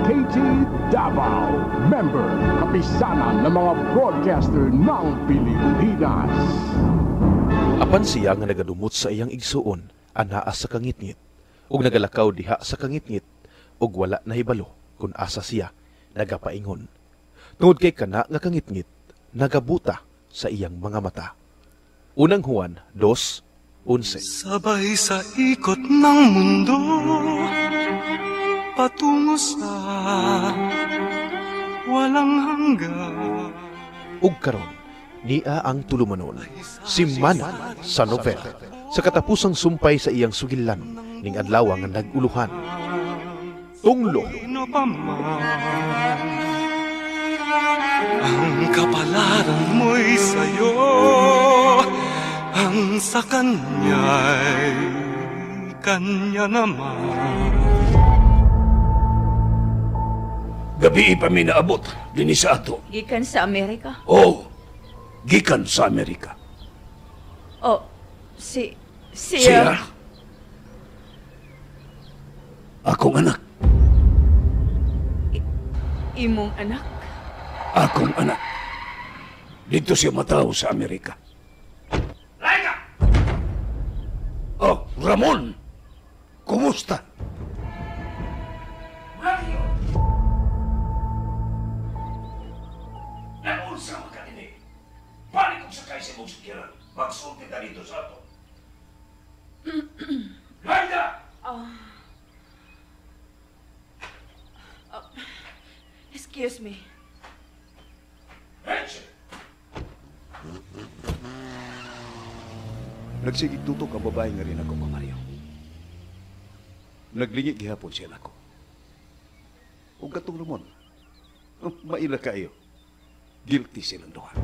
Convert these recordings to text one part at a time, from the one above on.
KT Davao, member kapisanan ng mga broadcaster ng Pilipinas. Apan siya nga nagadumot sa iyang igsuon, anaa sa kangitngit, ug nagalakaw diha sa kangitngit, ug wala nahibalo kung asa siya nagapaingon. Tungod kay kana nga kangitngit, nagabuta sa iyang mga mata. Unang Juan 2:11. Sabay sa ikot ng mundo, patungo sa walang hanggan. Ug karon, niya ang tulumanon, si Mana sa novela. Sa katapusang sumpay sa iyang sugilan, ning adlaw nga naguluhan. Tunglo. Sino pa man, ang kapalaran mo'y sa'yo, ang sa kanya'y kanya naman. Gabi pa mi naabot, din sa ato. Gikan sa Amerika? Oh, gikan sa Amerika. Oh, siya... Siya? Akong anak. Imong anak? Akong anak. Dito siya mataw sa Amerika. Laika! Oh, Ramon! Kumusta? Mario! Naunsa makaninig. Balik kong sakay sa mong sikiran. Magsulti na dito sa ato. Laika! Excuse me. Rachel! Nagsigig tutok ang babae nga rin ako, Mario. Naglingi gihapon siya nako. O katong Ramon, maila kayo. Guilty silang duha.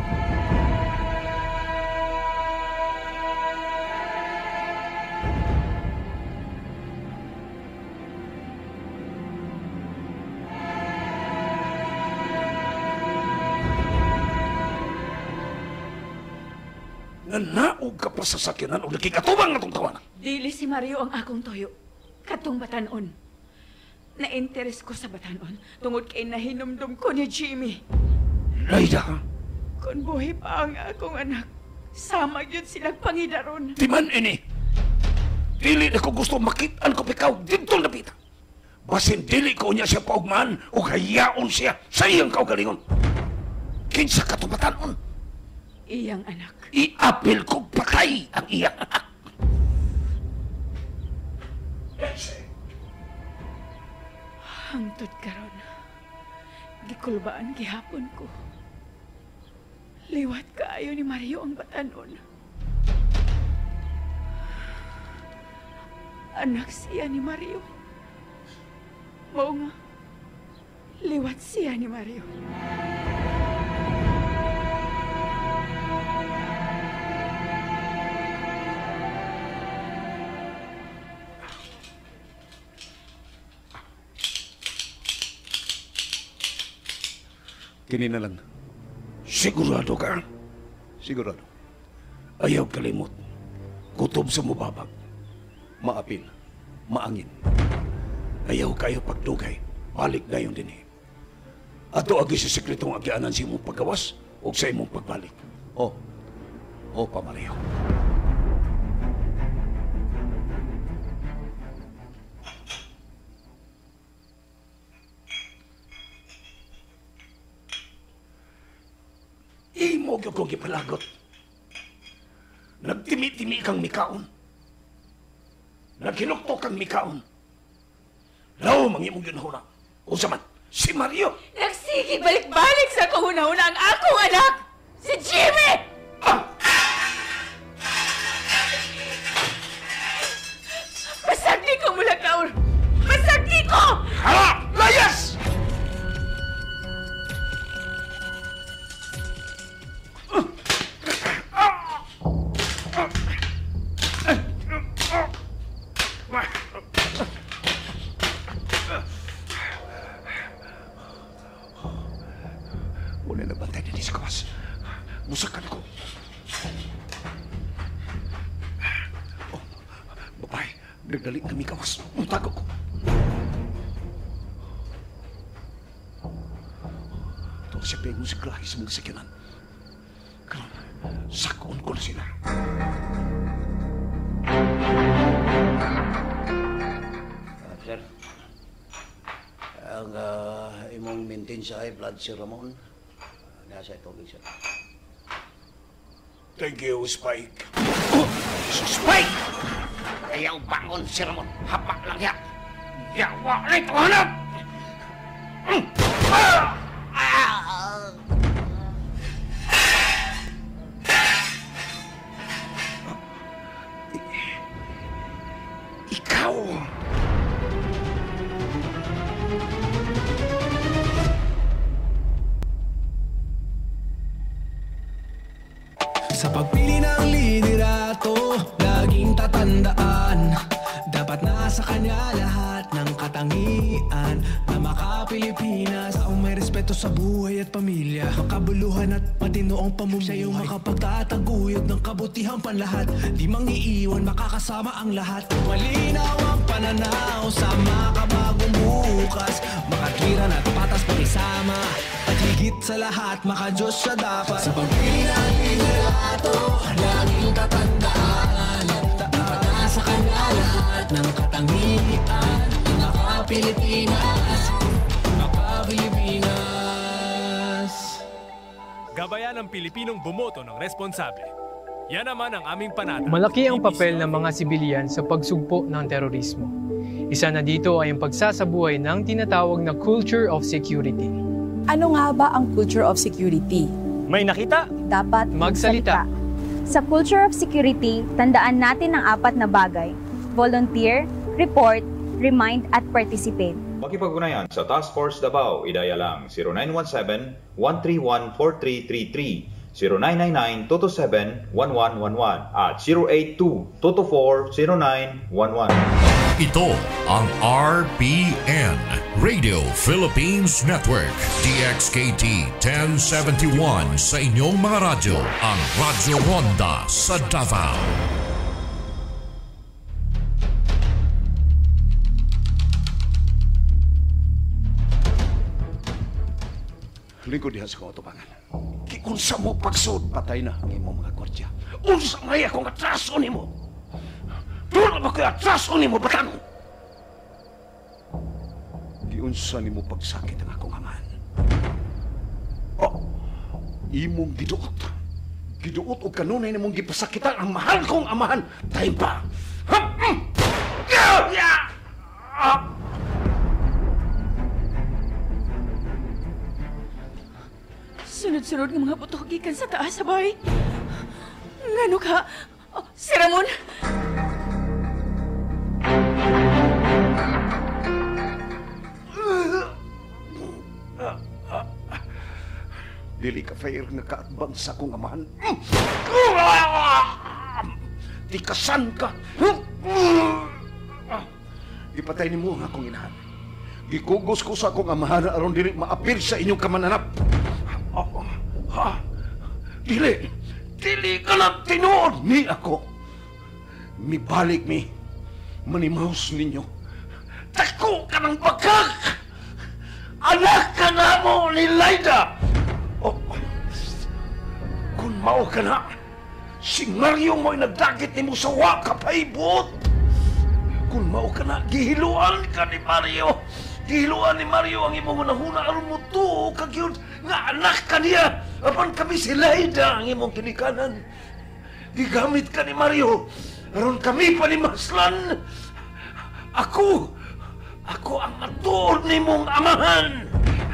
Naog ka pa sa sakyanan o nakikatubang na itong tawanan. Dili si Mario ang akong toyo. Katong batanon. Na-interes ko sa batanon tungod kay nahinumdum ko ni Jimmy. Laida, Kung buhi pa ang akong anak, sama yun silang pangidaron. timan ini. Dili na ko gusto makitaan ko pikaw dito napita. Basin dili ko niya siya paugmaan o hayaon siya sa iyang kaugalingon. Kinsa katubatanon. Iyang anak. Iapil ko patay ang iyang anak. Hangtod karon. Gikulbaan gihapon ko. Liwat kaayo ni Mario ang batanon. Anak siya ni Mario. Mao nga, liwat siya ni Mario. Kini na lang. Sigurado ka? Sigurado. Ayaw kalimot. Kutob sa mubabag. Maapil. Maangin. Ayaw kayo pagdugay. Balik na yun din eh. Ato agi sa sekretong agianan sa imong paggawas o sa imong pagbalik. Oh. Oh, Pamario. Imo gyud kong gipalagot. Nagtimi-timi kang mikaon. Naghinuktok kang mikaon. Law, mangimong yun na o saman, si Mario. Nagsige balik-balik sa kahuna-huna ang akong anak! Si Jimmy! Masagdi ko mula, Kaur! Masagdi ko! Hala! Layas! Muna na bantay na sa kawas. Musakan ako. Oh, babae, nagdali kami kawas. Mutago ko. siya pingusiklahi sa mga sakyanan. Karon, sakon ko na sila. Sir, ang imong maintain sa high blood si Ramon, nasa tubig, sir. Thank you, Spike. Oh, Spike! Ayaw bangon si Ramon. Hapak lang yan. Yawa na ito hanap! Ikaw! Sa pagpili ng liderato, laging tatandaan, dapat nasa kanya lahat ng katangian na maka-Pilipinas, ang may respeto sa buhay at pamilya, makabuluhan at matinoong pamumuhay. Siya yung makapagtataguyod ng kabutihang panlahat, di mangiiwan, makakasama ang lahat. Malinaw ang pananaw sa makabagong bukas, makatwiran at patas pakisama, at higit sa lahat, maka-Diyos siya dapat. Sa pagpili ng liderato, laging tatandaan, dapat nasa kanya lahat ng katangian, maka-Pilipinas, maka-Pilipinas. Gabayan ng Pilipinong bumoto ng responsable. Yan naman ang aming panata. Malaki ang papel ng mga sibilyan sa pagsugpo ng terorismo. Isa na dito ay ang pagsasabuhay ng tinatawag na culture of security. Ano nga ba ang culture of security? May nakita? Dapat Magsalita. Sa culture of security, tandaan natin ang 4 na bagay: volunteer, report, remind, at participate. Makipag-ugnayan sa Task Force Davao, idaya lang 0917-131-4333, 0999-227-1111 at 082-224-0911. Ito ang RPN, Radio Philippines Network, DXKT 1071 sa inyong mga radyo, ang Radyo Ronda sa Davao. Lingkod diha sa kong atubangan. Unsa mo pagsud, patay na ang imong mga gwardiya. Unsa may akong atraso nimo? Doon ba kayo atraso nimo, batan? Giunsa nimo pagsakit ang akong amahan. Oh, imong giduot. Giduot o kanunay nimong gipasakitan ang mahal kong amahan. Tayo pa. Sunod-sunod ng mga buto gikan sa taas sa bahay. Ngano ka? Oh, si Ramon? Dili ka fair nga kaatbang sa kong amahan. Tikasan ka. Ipatay ni mo ang akong inahan. Gikugos ko sa akong amahan aron dili maapir sa inyong kamananap. Dili! Dili ka lang tinuod ni ako. Mibalik mi. Manimaus ninyo. Tako ka ng bagag! Anak ka na mo ni Laida! Oh, kung mao ka na, si Mario mo'y nagdagit ni mo sa wakapaibot. Kung mao ka na, gihiluan ka ni Mario. Gihiluan ni Mario ang imong unahuna aron mo tuo kagyud nga anak ka niya. Apan kami si Laida ang imong kinikanan. Gigamit ka ni Mario aron kami panimaslan. Ako ang ator nimong amahan.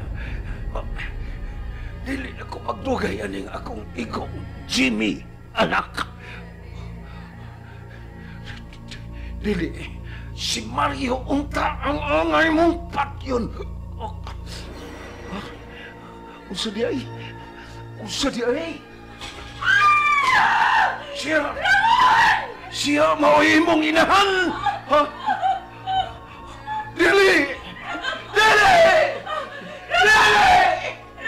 Dili ako magdugay aning akong igong Jimmy, anak. Dili. Si Mario unta ang angay mong patyon. Unsa di ay? Unsa di ay? Siya mao'y mong inahan! Ha? Dili! Dili! Dili!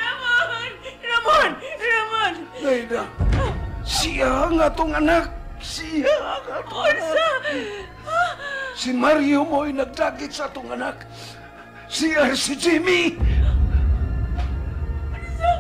Ramon! Laida, siya nga tong anak. Siya nga tong anak. Si Mario mo'y nagdagit sa atong anak. Siya si Jimmy.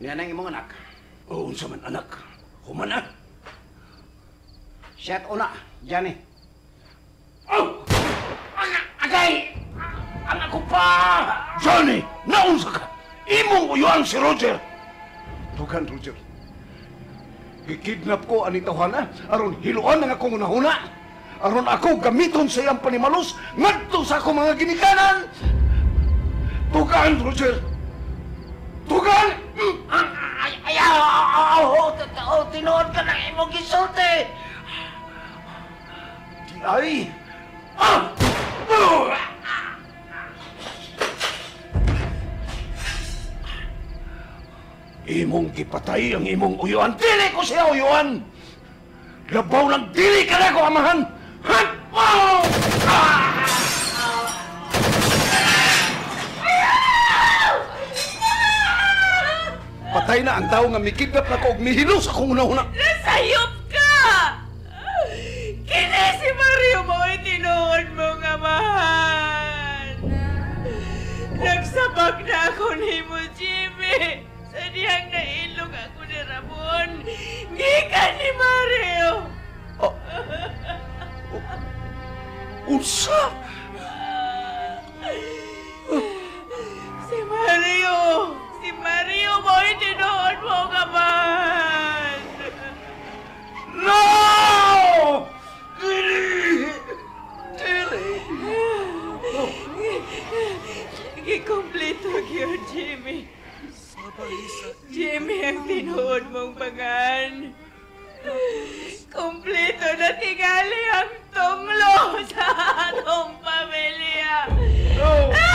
Yan ang imong anak. Oo, unsa man anak. Humana. Siya't una, Johnny. Oh! Agay! Ang ako pa! Johnny! Naunsa ka! Imong uyuan si Roger! Tugan, Roger. Gikidnap ko ani tawhana aron hiluan ang akong unahuna. Aron ako gamiton sa iyang panimalos ngadto sa akong mga ginikanan. Tugan, Roger. Tugan! Ayaw! Tinuod ka ng imong gisulti! Di ay! Imong gipatay ang imong uyuan. Dili ko siya uyuan! Labaw lang dili ka na ko, amahan! Han! Oh! Patay na ang tao nga mikidnap na ko og mihilo sa akong unahuna. Nasayop ka! Kini si Mario mo itinuod mong amahan. Nagsabak na ako ni mo, Jimmy. Sa diyang nailog ako ni Ramon. Gikan ni Mario. Unsa? Si Mario! Si Mario mo itinuod mong amahan. No! Dili! Gikumpleto yun, Jimmy. Jimmy ang tinuod mong pangan. Kumpleto na tingali ang tunglo sa atong pamilya. No!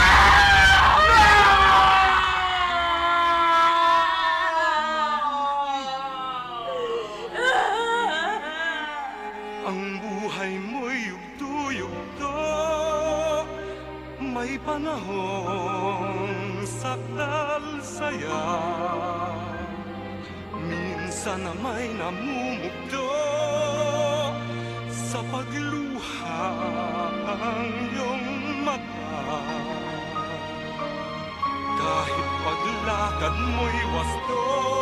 Ang buhay mo'y yugto-yugto, may panahong sakdal saya. Minsan na may namumugdo sa pagluha ang iyong mata. Kahit paglakad mo'y wasto,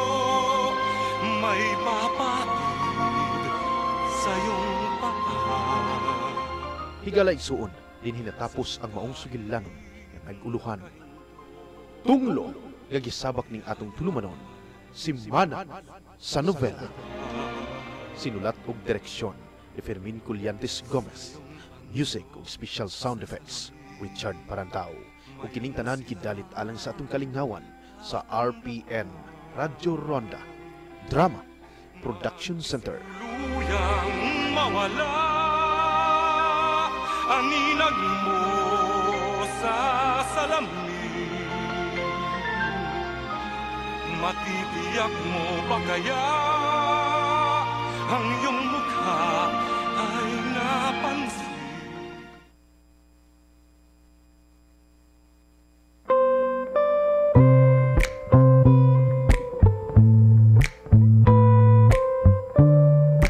may papatid sa iyong paa. Higalay suon, din hinatapos ang maong sugilanon nga naguluhan. Tunglo, gagisabak ning atong tulumanon, Simbana sa novela. Sinulat og direksyon ni Fermin Colliantes Gomez. Music ug special sound effects, Richard Parantao. Ug kining tanan kidalit alang sa atong kalingawan sa RPN Radyo Ronda Drama Production Center. Luyang mawala ang inag mo sa salamin. Matitiyak mo ba kaya